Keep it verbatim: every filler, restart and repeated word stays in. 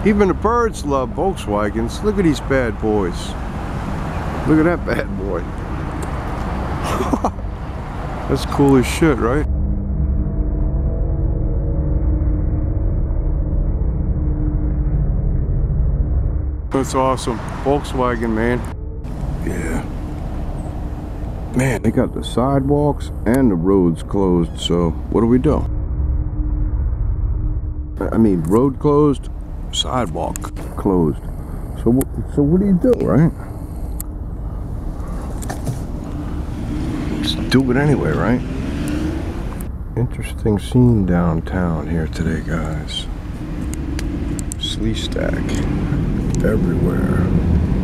Even the birds love Volkswagens. Look at these bad boys. Look at that bad boy. That's cool as shit, right? That's awesome. Volkswagen, man. Yeah. Man, they got the sidewalks and the roads closed, so what do we do? I mean, road closed, sidewalk closed. So, so what do you do, right? Just do it anyway, right? Interesting scene downtown here today, guys. Slee stack everywhere.